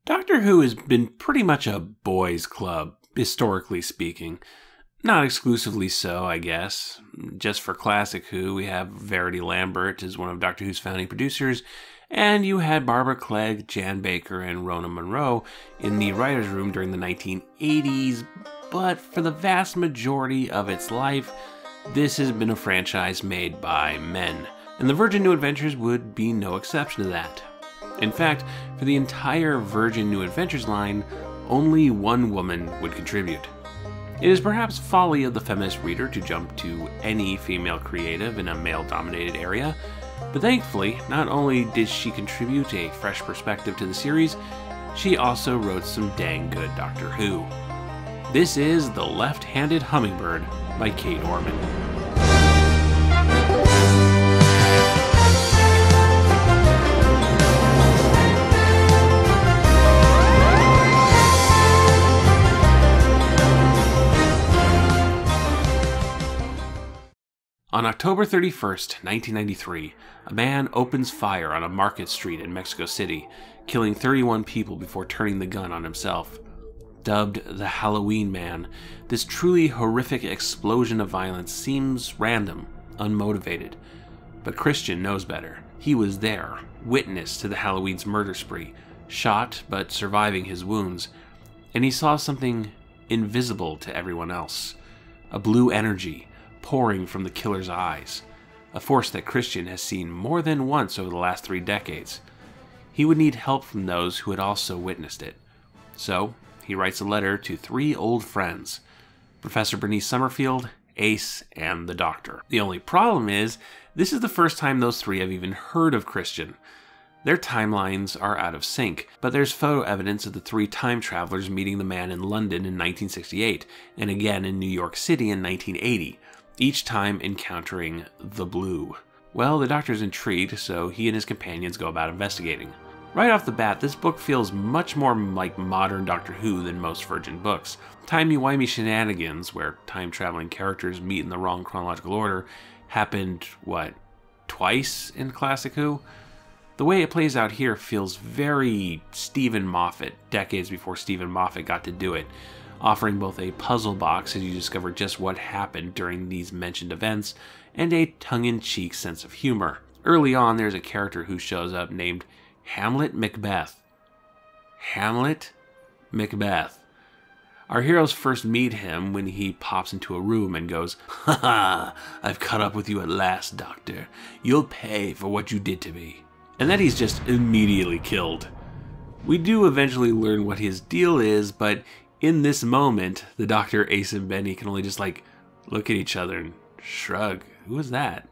Doctor Who has been pretty much a boys' club, historically speaking. Not exclusively so, I guess. Just for Classic Who, we have Verity Lambert as one of Doctor Who's founding producers, and you had Barbara Clegg, Jan Baker, and Rona Munro in the writer's room during the 1980s, but for the vast majority of its life, this has been a franchise made by men, and the Virgin New Adventures would be no exception to that. In fact, for the entire Virgin New Adventures line, only one woman would contribute. It is perhaps folly of the feminist reader to jump to any female creative in a male-dominated area, but thankfully, not only did she contribute a fresh perspective to the series, she also wrote some dang good Doctor Who. This is The Left-Handed Hummingbird by Kate Orman. On October 31st, 1993, a man opens fire on a market street in Mexico City, killing 31 people before turning the gun on himself. Dubbed the Halloween Man, this truly horrific explosion of violence seems random, unmotivated. But Christian knows better. He was there, witness to the Halloween's murder spree, shot but surviving his wounds, and he saw something invisible to everyone else. A blue energy pouring from the killer's eyes, a force that Christian has seen more than once over the last 3 decades. He would need help from those who had also witnessed it. So, he writes a letter to 3 old friends, Professor Bernice Summerfield, Ace, and the Doctor. The only problem is, this is the first time those 3 have even heard of Christian. Their timelines are out of sync, but there's photo evidence of the 3 time travelers meeting the man in London in 1968, and again in New York City in 1980. Each time encountering the Blue. Well, the Doctor's intrigued, so he and his companions go about investigating. Right off the bat, this book feels much more like modern Doctor Who than most Virgin books. Timey-wimey shenanigans, where time-traveling characters meet in the wrong chronological order, happened, twice in Classic Who? The way it plays out here feels very Stephen Moffat, decades before Stephen Moffat got to do it, offering both a puzzle box as you discover just what happened during these mentioned events, and a tongue-in-cheek sense of humor. Early on, there's a character who shows up named Hamlet Macbeth. Hamlet Macbeth. Our heroes first meet him when he pops into a room and goes, "Ha ha, I've caught up with you at last, Doctor. You'll pay for what you did to me." And then he's just immediately killed. We do eventually learn what his deal is, but in this moment, the Doctor, Ace, and Benny can only just look at each other and shrug. Who is that?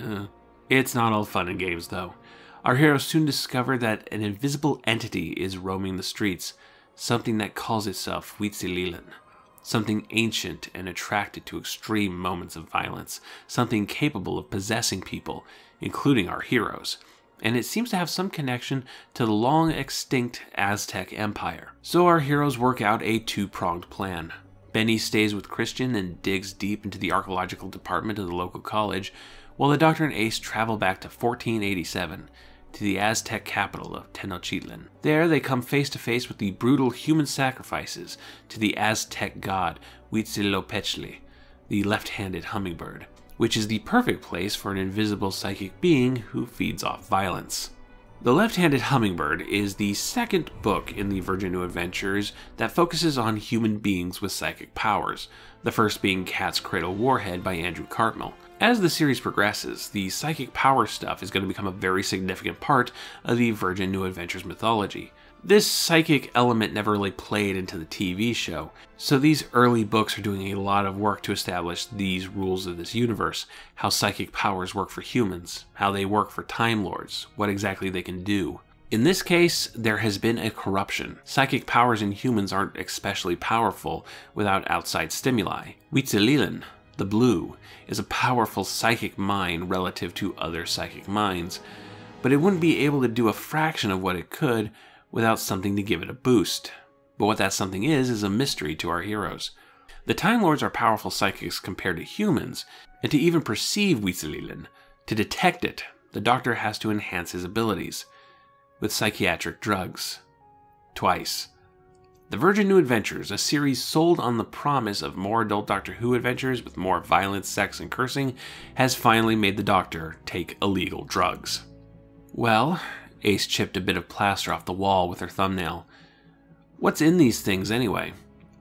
It's not all fun and games, though. Our heroes soon discover that an invisible entity is roaming the streets, something that calls itself Huitzililan, something ancient and attracted to extreme moments of violence, something capable of possessing people, including our heroes. And it seems to have some connection to the long-extinct Aztec Empire. So our heroes work out a 2-pronged plan. Benny stays with Christian and digs deep into the archaeological department of the local college, while the Doctor and Ace travel back to 1487, to the Aztec capital of Tenochtitlan. There they come face to face with the brutal human sacrifices to the Aztec god Huitzilopochtli, the left-handed hummingbird, which is the perfect place for an invisible psychic being who feeds off violence. The Left-Handed Hummingbird is the second book in the Virgin New Adventures that focuses on human beings with psychic powers, the first being Cat's Cradle Warhead by Andrew Cartmel. As the series progresses, the psychic power stuff is going to become a very significant part of the Virgin New Adventures mythology. This psychic element never really played into the TV show, so these early books are doing a lot of work to establish these rules of this universe, how psychic powers work for humans, how they work for Time Lords, what exactly they can do. In this case, there has been a corruption. Psychic powers in humans aren't especially powerful without outside stimuli. Huitzililan, the Blue, is a powerful psychic mind relative to other psychic minds, but it wouldn't be able to do a fraction of what it could without something to give it a boost. But what that something is a mystery to our heroes. The Time Lords are powerful psychics compared to humans, and to even perceive Huitzililan, to detect it, the Doctor has to enhance his abilities with psychiatric drugs. twice. The Virgin New Adventures, a series sold on the promise of more adult Doctor Who adventures with more violence, sex, and cursing, has finally made the Doctor take illegal drugs. Well, Ace chipped a bit of plaster off the wall with her thumbnail. What's in these things anyway?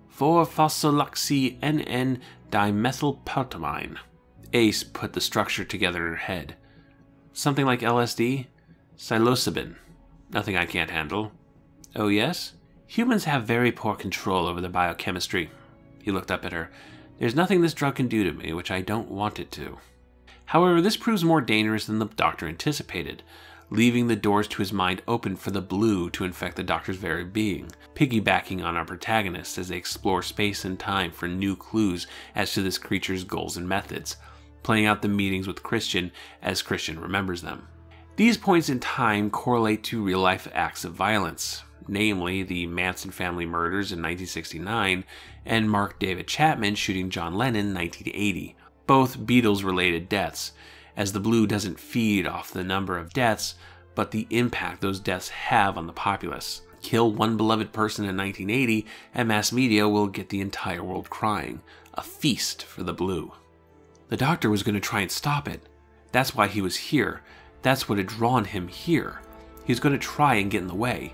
4-phosphoxy-NN-dimethylpaltamine. Ace put the structure together in her head. Something like LSD? Psilocybin. Nothing I can't handle. Oh yes? Humans have very poor control over their biochemistry. He looked up at her. There's nothing this drug can do to me which I don't want it to. However, this proves more dangerous than the Doctor anticipated, leaving the doors to his mind open for the blue to infect the Doctor's very being, piggybacking on our protagonists as they explore space and time for new clues as to this creature's goals and methods, playing out the meetings with Christian as Christian remembers them. These points in time correlate to real-life acts of violence, namely the Manson family murders in 1969 and Mark David Chapman shooting John Lennon in 1980, both Beatles-related deaths, as the blue doesn't feed off the number of deaths, but the impact those deaths have on the populace. Kill one beloved person in 1980, and mass media will get the entire world crying. A feast for the blue. The Doctor was going to try and stop it. That's why he was here. That's what had drawn him here. He was going to try and get in the way.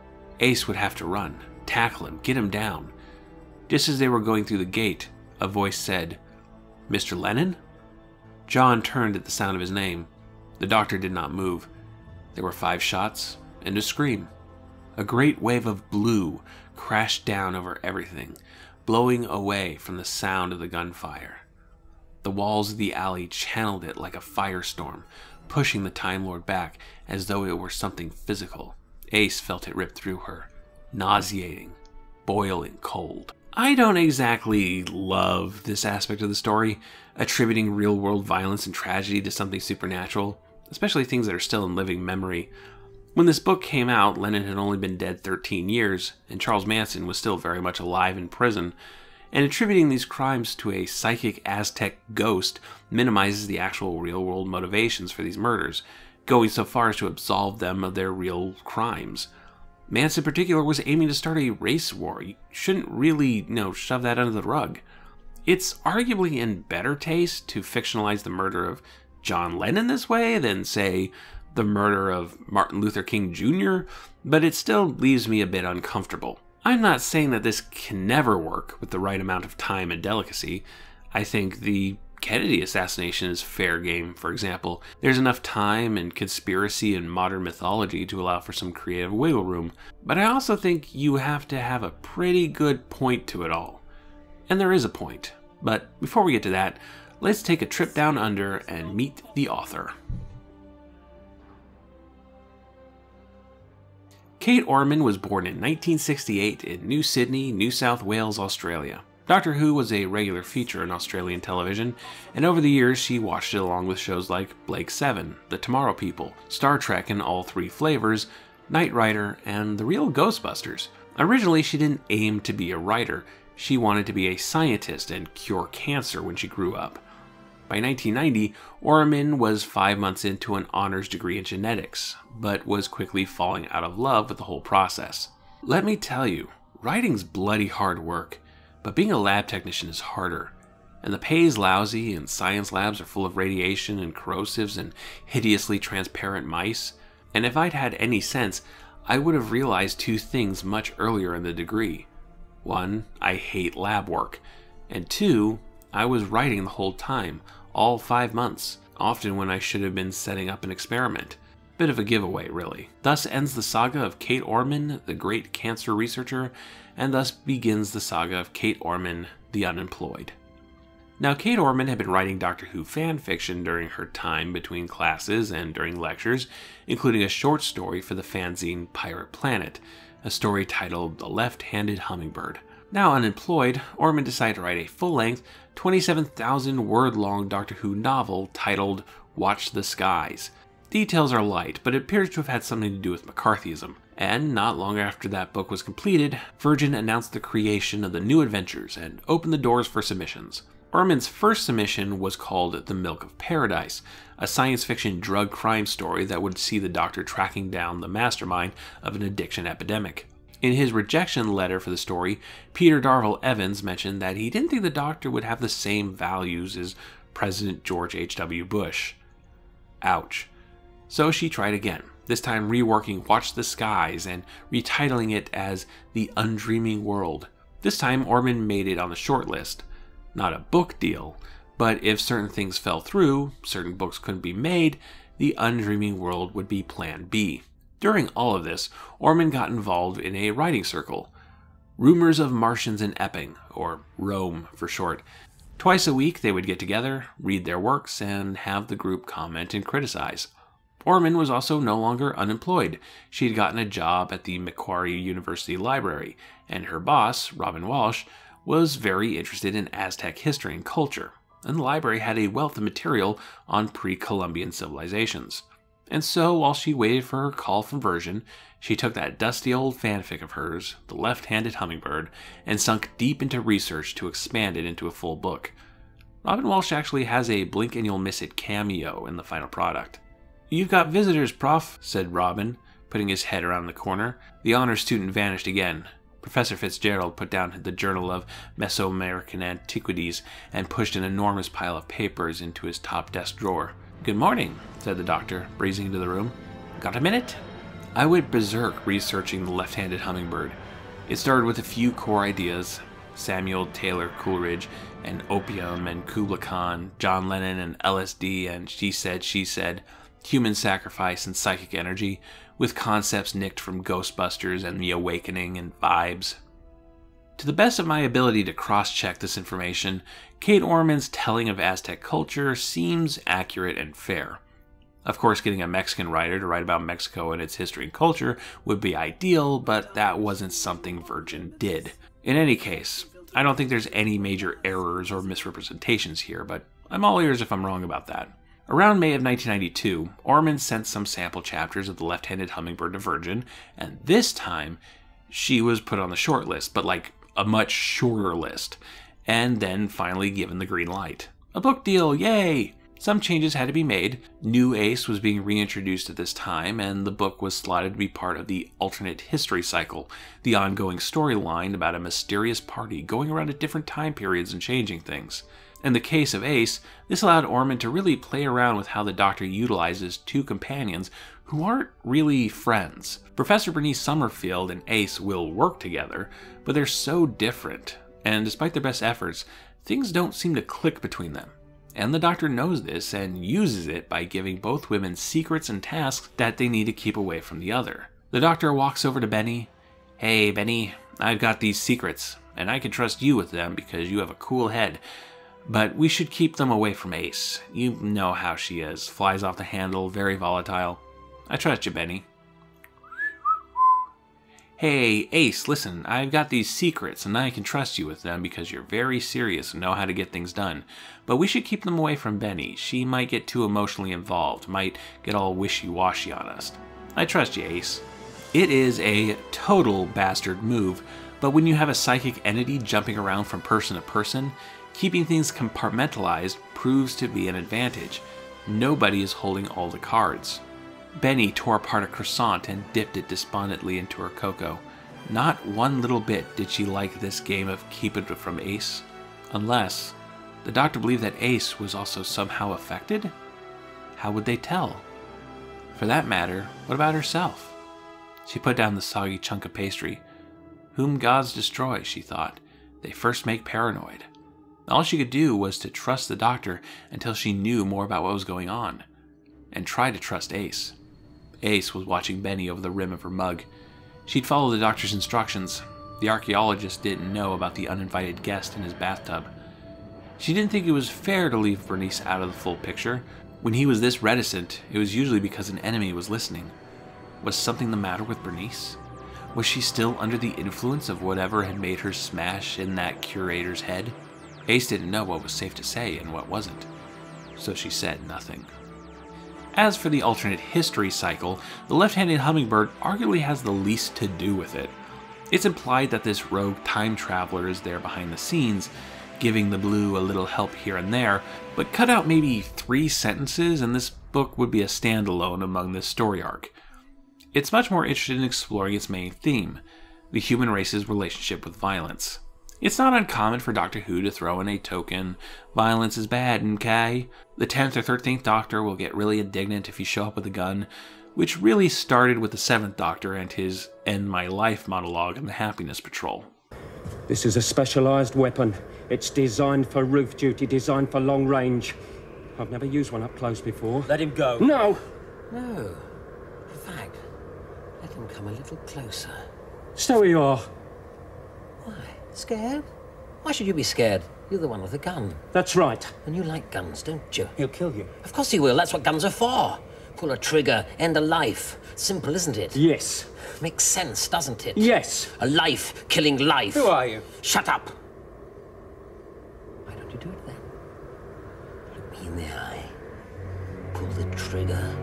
Ace would have to run, tackle him, get him down. Just as they were going through the gate, a voice said, "Mr. Lennon?" John turned at the sound of his name. The Doctor did not move. There were 5 shots and a scream. A great wave of blue crashed down over everything, blowing away from the sound of the gunfire. The walls of the alley channeled it like a firestorm, pushing the Time Lord back as though it were something physical. Ace felt it rip through her, nauseating, boiling cold. I don't exactly love this aspect of the story, attributing real-world violence and tragedy to something supernatural, especially things that are still in living memory. When this book came out, Lennon had only been dead 13 years, and Charles Manson was still very much alive in prison, and attributing these crimes to a psychic Aztec ghost minimizes the actual real-world motivations for these murders, going so far as to absolve them of their real crimes. Manson in particular was aiming to start a race war. You shouldn't really, shove that under the rug. It's arguably in better taste to fictionalize the murder of John Lennon this way than, say, the murder of Martin Luther King Jr., but it still leaves me a bit uncomfortable. I'm not saying that this can never work with the right amount of time and delicacy. I think the Kennedy assassination is fair game, for example. There's enough time and conspiracy and modern mythology to allow for some creative wiggle room, but I also think you have to have a pretty good point to it all. And there is a point. But before we get to that, let's take a trip down under and meet the author. Kate Orman was born in 1968 in New Sydney, New South Wales, Australia. Doctor Who was a regular feature in Australian television, and over the years she watched it along with shows like Blake 7, The Tomorrow People, Star Trek in all 3 flavors, Knight Rider, and The Real Ghostbusters. Originally, she didn't aim to be a writer. She wanted to be a scientist and cure cancer when she grew up. By 1990, Orman was 5 months into an honors degree in genetics, but was quickly falling out of love with the whole process. Let me tell you, writing's bloody hard work, but being a lab technician is harder. And the pay is lousy, and science labs are full of radiation and corrosives and hideously transparent mice. And if I'd had any sense, I would have realized 2 things much earlier in the degree. 1, I hate lab work. And 2, I was writing the whole time, all 5 months, often when I should have been setting up an experiment. Bit of a giveaway, really. Thus ends the saga of Kate Orman, the great cancer researcher, and thus begins the saga of Kate Orman, the unemployed. Now, Kate Orman had been writing Doctor Who fan fiction during her time between classes and during lectures, including a short story for the fanzine Pirate Planet, a story titled The Left-Handed Hummingbird. Now unemployed, Orman decided to write a full-length, 27,000-word-long Doctor Who novel titled Watch the Skies. Details are light, but it appears to have had something to do with McCarthyism. And not long after that book was completed, Virgin announced the creation of the New Adventures and opened the doors for submissions. Orman's first submission was called The Milk of Paradise, a science fiction drug crime story that would see the Doctor tracking down the mastermind of an addiction epidemic. In his rejection letter for the story, Peter Darville Evans mentioned that he didn't think the Doctor would have the same values as President George H.W. Bush. Ouch. So she tried again, this time reworking Watch the Skies and retitling it as The Undreaming World. This time Orman made it on the shortlist. Not a book deal, but if certain things fell through, certain books couldn't be made, The Undreaming World would be Plan B. During all of this, Orman got involved in a writing circle, Rumors of Martians in Epping, or Rome for short. Twice a week they would get together, read their works, and have the group comment and criticize. Orman was also no longer unemployed. She had gotten a job at the Macquarie University Library, and her boss, Robin Walsh, was very interested in Aztec history and culture, and the library had a wealth of material on pre-Columbian civilizations. And so, while she waited for her call from Version, she took that dusty old fanfic of hers, The Left-Handed Hummingbird, and sunk deep into research to expand it into a full book. Robin Walsh actually has a blink and you'll miss it cameo in the final product. "You've got visitors, Prof," said Robin, putting his head around the corner. The honor student vanished again. Professor Fitzgerald put down the Journal of Mesoamerican Antiquities and pushed an enormous pile of papers into his top desk drawer. "Good morning," said the Doctor, breezing into the room. "Got a minute?" I went berserk researching The Left-Handed Hummingbird. It started with a few core ideas: Samuel Taylor Coleridge, and opium, and Kubla Khan, John Lennon, and LSD, and she said, human sacrifice and psychic energy, with concepts nicked from Ghostbusters and The Awakening and Vibes. To the best of my ability to cross-check this information, Kate Orman's telling of Aztec culture seems accurate and fair. Of course, getting a Mexican writer to write about Mexico and its history and culture would be ideal, but that wasn't something Virgin did. In any case, I don't think there's any major errors or misrepresentations here, but I'm all ears if I'm wrong about that. Around May of 1992, Orman sent some sample chapters of The Left-Handed Hummingbird to Virgin, and this time, she was put on the short list, but like a much shorter list, and then finally given the green light. A book deal, yay! Some changes had to be made. New Ace was being reintroduced at this time, and the book was slotted to be part of the alternate history cycle, the ongoing storyline about a mysterious party going around at different time periods and changing things. In the case of Ace, this allowed Orman to really play around with how the Doctor utilizes two companions who aren't really friends. Professor Bernice Summerfield and Ace will work together, but they're so different, and despite their best efforts, things don't seem to click between them. And the Doctor knows this and uses it by giving both women secrets and tasks that they need to keep away from the other. The Doctor walks over to Benny. "Hey, Benny, I've got these secrets, and I can trust you with them because you have a cool head. But we should keep them away from Ace. You know how she is. Flies off the handle, very volatile. I trust you, Benny." "Hey, Ace, listen, I've got these secrets, and I can trust you with them because you're very serious and know how to get things done. But we should keep them away from Benny. She might get too emotionally involved, might get all wishy-washy on us. I trust you, Ace." It is a total bastard move, but when you have a psychic entity jumping around from person to person, keeping things compartmentalized proves to be an advantage. Nobody is holding all the cards. Benny tore apart a croissant and dipped it despondently into her cocoa. Not one little bit did she like this game of keep it from Ace. Unless the Doctor believed that Ace was also somehow affected? How would they tell? For that matter, what about herself? She put down the soggy chunk of pastry. Whom gods destroy, she thought. They first make paranoid. All she could do was to trust the Doctor until she knew more about what was going on. And try to trust Ace. Ace was watching Benny over the rim of her mug. She'd follow the Doctor's instructions. The archaeologist didn't know about the uninvited guest in his bathtub. She didn't think it was fair to leave Bernice out of the full picture. When he was this reticent, it was usually because an enemy was listening. Was something the matter with Bernice? Was she still under the influence of whatever had made her smash in that curator's head? Ace didn't know what was safe to say and what wasn't, so she said nothing. As for the alternate history cycle, The Left-Handed Hummingbird arguably has the least to do with it. It's implied that this rogue time traveler is there behind the scenes, giving the Blue a little help here and there, but cut out maybe 3 sentences and this book would be a standalone among this story arc. It's much more interested in exploring its main theme, the human race's relationship with violence. It's not uncommon for Doctor Who to throw in a token, violence is bad, okay? The 10th or 13th Doctor will get really indignant if you show up with a gun, which really started with the 7th Doctor and his End My Life monologue in the Happiness Patrol. This is a specialised weapon. It's designed for roof duty, designed for long range. I've never used one up close before. Let him go. No! No. In fact, let him come a little closer. So you are. Why? Scared? Why should you be scared? You're the one with the gun. That's right. And you like guns, don't you? He'll kill you. Of course he will. That's what guns are for. Pull a trigger, end a life. Simple, isn't it? Yes. Makes sense, doesn't it? Yes. A life killing life. Who are you? Shut up. Why don't you do it then? Look me in the eye. Pull the trigger.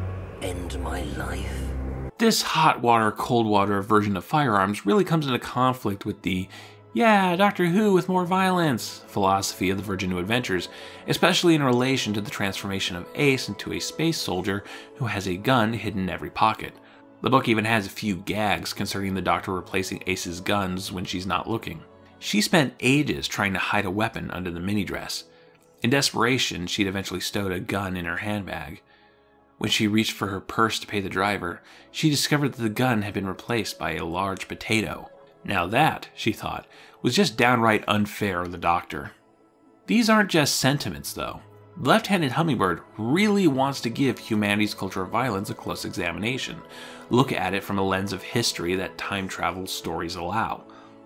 End my life. This hot water, cold water version of firearms really comes into conflict with the "yeah, Doctor Who with more violence" philosophy of the Virgin New Adventures, especially in relation to the transformation of Ace into a space soldier who has a gun hidden in every pocket. The book even has a few gags concerning the Doctor replacing Ace's guns when she's not looking. She spent ages trying to hide a weapon under the mini-dress. In desperation, she'd eventually stowed a gun in her handbag. When she reached for her purse to pay the driver, she discovered that the gun had been replaced by a large potato. Now that, she thought, was just downright unfair of the Doctor. These aren't just sentiments, though. The Left-Handed Hummingbird really wants to give humanity's culture of violence a close examination, look at it from a lens of history that time travel stories allow.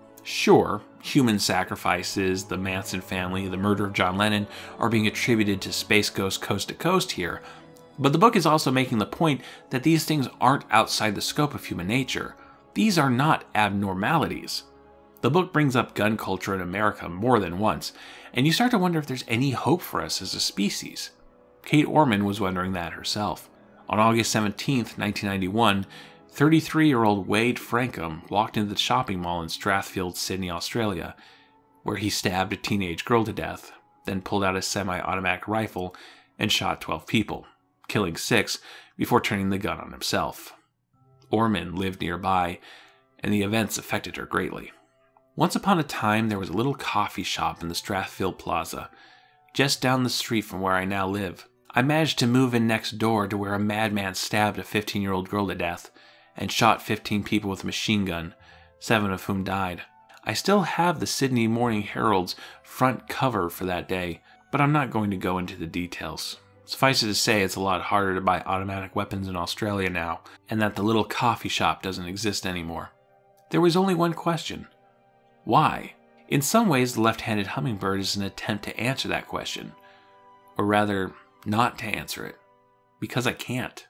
Sure, human sacrifices, the Manson family, the murder of John Lennon are being attributed to Space Ghost Coast to Coast here, but the book is also making the point that these things aren't outside the scope of human nature. These are not abnormalities. The book brings up gun culture in America more than once, and you start to wonder if there's any hope for us as a species. Kate Orman was wondering that herself. On August 17, 1991, 33-year-old Wade Frankham walked into the shopping mall in Strathfield, Sydney, Australia, where he stabbed a teenage girl to death, then pulled out a semi-automatic rifle and shot 12 people, killing 6 before turning the gun on himself. Orman lived nearby, and the events affected her greatly. Once upon a time, there was a little coffee shop in the Strathfield Plaza, just down the street from where I now live. I managed to move in next door to where a madman stabbed a 15-year-old girl to death and shot 15 people with a machine gun, 7 of whom died. I still have the Sydney Morning Herald's front cover for that day, but I'm not going to go into the details. Suffice it to say, it's a lot harder to buy automatic weapons in Australia now, and that the little coffee shop doesn't exist anymore. There was only one question. Why? In some ways, The Left-Handed Hummingbird is an attempt to answer that question. Or rather, not to answer it. Because I can't.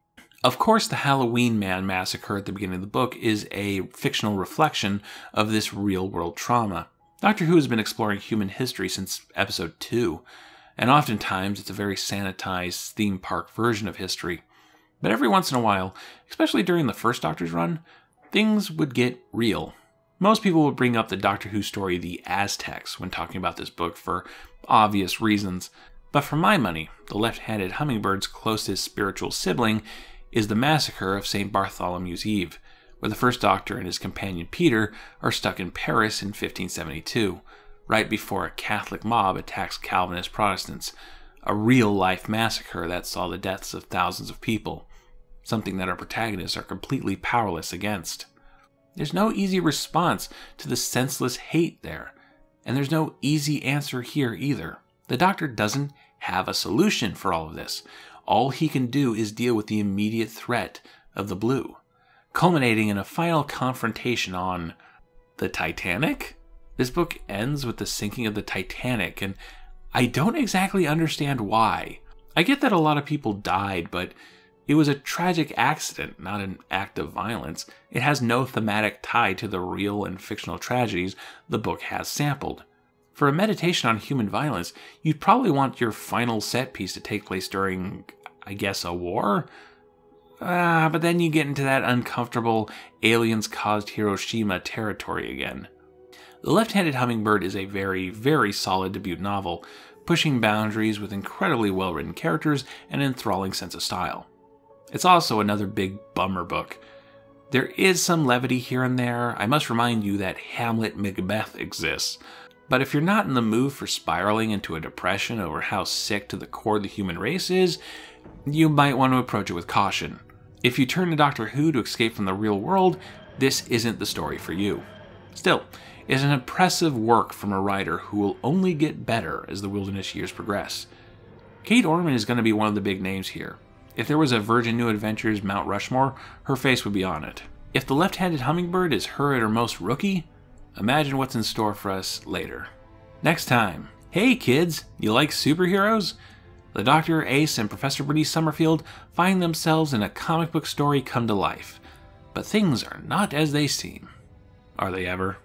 Of course, the Halloween Man massacre at the beginning of the book is a fictional reflection of this real-world trauma. Doctor Who has been exploring human history since episode 2, and oftentimes it's a very sanitized theme park version of history. But every once in a while, especially during the first Doctor's run, things would get real. Most people would bring up the Doctor Who story The Aztecs when talking about this book for obvious reasons. But for my money, the Left-Handed Hummingbird's closest spiritual sibling is the massacre of St. Bartholomew's Eve, where the first Doctor and his companion Peter are stuck in Paris in 1572, right before a Catholic mob attacks Calvinist Protestants, a real-life massacre that saw the deaths of thousands of people, something that our protagonists are completely powerless against. There's no easy response to the senseless hate there, and there's no easy answer here either. The Doctor doesn't have a solution for all of this. All he can do is deal with the immediate threat of the blue, culminating in a final confrontation on the Titanic? This book ends with the sinking of the Titanic, and I don't exactly understand why. I get that a lot of people died, but it was a tragic accident, not an act of violence. It has no thematic tie to the real and fictional tragedies the book has sampled. For a meditation on human violence, you'd probably want your final set piece to take place during, I guess, a war? But then you get into that uncomfortable aliens-caused Hiroshima territory again. The Left-Handed Hummingbird is a very, very solid debut novel, pushing boundaries with incredibly well-written characters and an enthralling sense of style. It's also another big bummer book. There is some levity here and there. I must remind you that Hamlet Macbeth exists. But if you're not in the mood for spiraling into a depression over how sick to the core the human race is, you might want to approach it with caution. If you turn to Doctor Who to escape from the real world, this isn't the story for you. Still, it's an impressive work from a writer who will only get better as the Wilderness years progress. Kate Orman is going to be one of the big names here. If there was a Virgin New Adventures Mount Rushmore, her face would be on it. If the left-handed Hummingbird is her at her most rookie, imagine what's in store for us later. Next time, hey kids, you like superheroes? The Doctor, Ace, and Professor Bernice Summerfield find themselves in a comic book story come to life. But things are not as they seem. Are they ever?